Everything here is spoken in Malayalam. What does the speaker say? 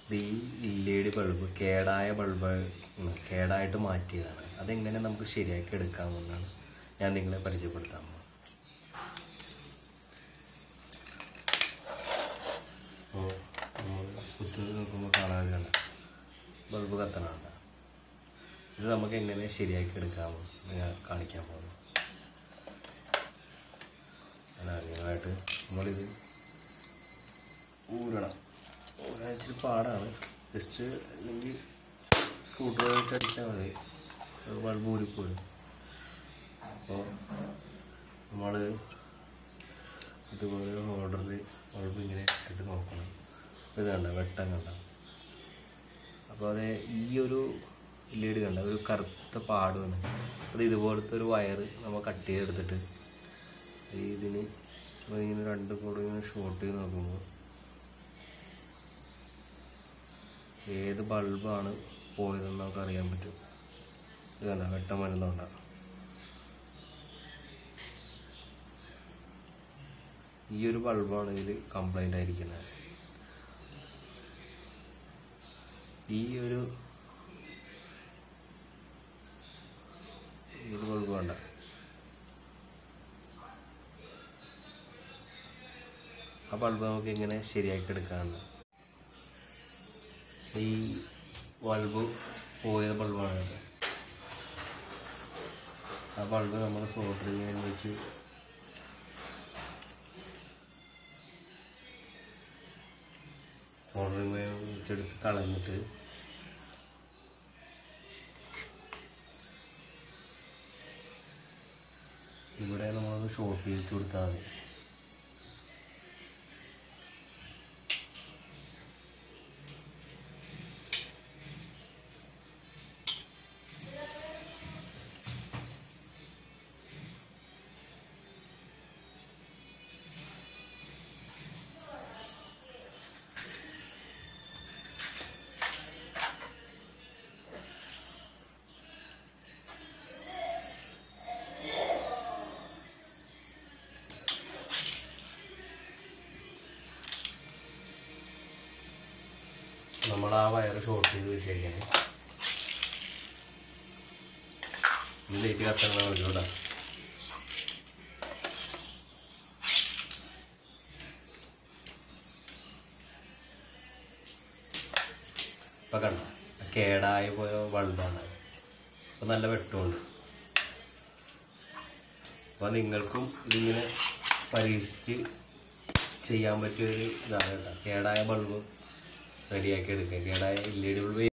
ഈ LED ബൾബ് കേടായ ബൾബ് കേടായിട്ട് മാറ്റിയതാണ്. അതെങ്ങനെ നമുക്ക് ശരിയാക്കി എടുക്കാമെന്നാണ് ഞാൻ നിങ്ങളെ പരിചയപ്പെടുത്താൻ പോകുന്നത്. കുത്തി നോക്കുമ്പോൾ കാണാതെയാണ് ബൾബ് കത്തണുണ്ട്. ഇത് നമുക്ക് എങ്ങനെ ശരിയാക്കി എടുക്കാമെന്ന് ഞാൻ കാണിക്കാൻ പോകുന്നു. ആദ്യമായിട്ട് നമ്മളിത് ഊരണം. ഊരാൻ ഇച്ചിരി പാടാണ്. ജസ്റ്റ് അല്ലെങ്കിൽ സ്കൂട്ടർ വെച്ച് അടിച്ചാൽ മതി, ബൾബ് ഊരിപ്പോരും. അപ്പോൾ നമ്മൾ ഇതുപോലെ ഹോൾഡറിൽ ബൾബ് ഇങ്ങനെ ഇട്ടിട്ട് നോക്കണം. അപ്പോൾ ഇത് കണ്ട വെട്ടം കണ്ട. അപ്പോൾ അത് ഈ ഒരു LED കണ്ട ഒരു കറുത്ത പാട് വന്നു. അത് ഇതുപോലത്തെ ഒരു വയറ് നമ്മൾ കട്ട് ചെയ്തെടുത്തിട്ട് ഇതിന് ഇങ്ങനെ രണ്ടും കൂടെ ഇങ്ങനെ ഷോർട്ട് ചെയ്ത് നോക്കുമ്പോൾ ഏത് ബൾബാണ് പോയതെന്ന് നമുക്ക് അറിയാൻ പറ്റും. ഇത് കണ്ട വെട്ടം വരുന്നതുകൊണ്ടാണ്. ഈ ഒരു ബൾബാണ് ഇതിൽ കംപ്ലൈൻ്റ് ആയിരിക്കുന്നത്. ഈ ബൾബ് വേണ്ട, ആ ബൾബ് നമുക്ക് എങ്ങനെ ശരിയാക്കി എടുക്കാമെന്ന്. ഈ ബൾബ് പോയ ബൾബാണ്. ആ ബൾബ് നമ്മൾ സോൾഡർ ചെയ്യാൻ വെച്ച് വെച്ചെടുത്ത് കളഞ്ഞിട്ട് ഇവിടെ നമ്മളത് ഷോർട്ട് ചെയ്ത് കൊടുത്താൽ മതി. നമ്മൾ ആ വയറ് ഷോർട്ട് ചെയ്ത് വെച്ചേക്കാണ്. ലൈറ്റ് കത്തണ മതിയോടാ. ഇപ്പം കണ്ട കേടായി പോയ ബൾബാണ്. അപ്പം നല്ല വെട്ടമുണ്ട്. അപ്പോൾ നിങ്ങൾക്കും ഇതിങ്ങനെ പരീക്ഷിച്ച് ചെയ്യാൻ പറ്റിയൊരു ഇതാണ് കേട്ടോ. കേടായ ബൾബ് റെഡിയാക്കി എടുക്കുക. കേടായ LED ബൾബ്